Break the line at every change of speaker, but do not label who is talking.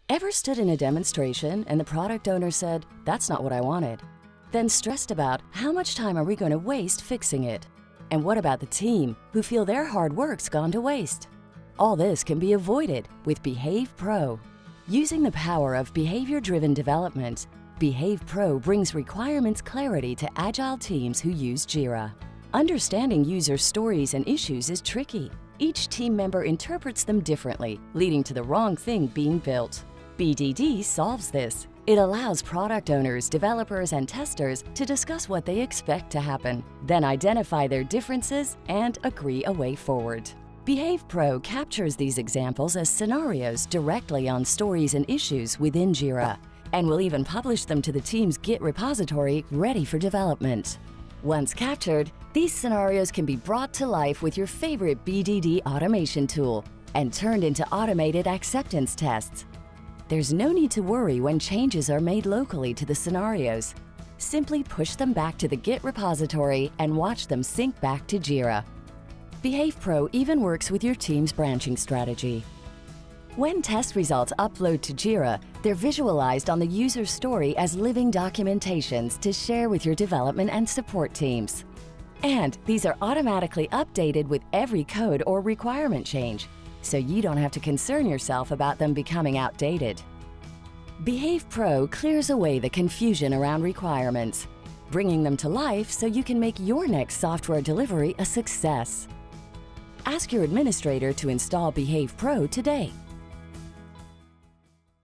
Ever stood in a demonstration and the product owner said, "That's not what I wanted"? Then stressed about how much time are we going to waste fixing it? And what about the team who feel their hard work's gone to waste? All this can be avoided with Behave Pro. Using the power of behavior-driven development, Behave Pro brings requirements clarity to agile teams who use Jira. Understanding user stories and issues is tricky. Each team member interprets them differently, leading to the wrong thing being built. BDD solves this. It allows product owners, developers, and testers to discuss what they expect to happen, then identify their differences and agree a way forward. Behave Pro captures these examples as scenarios directly on stories and issues within Jira, and will even publish them to the team's Git repository ready for development. Once captured, these scenarios can be brought to life with your favorite BDD automation tool and turned into automated acceptance tests. There's no need to worry when changes are made locally to the scenarios. Simply push them back to the Git repository and watch them sync back to Jira. Behave Pro even works with your team's branching strategy. When test results upload to Jira, they're visualized on the user story as living documentations to share with your development and support teams. And these are automatically updated with every code or requirement change, so you don't have to concern yourself about them becoming outdated. Behave Pro clears away the confusion around requirements, bringing them to life so you can make your next software delivery a success. Ask your administrator to install Behave Pro today.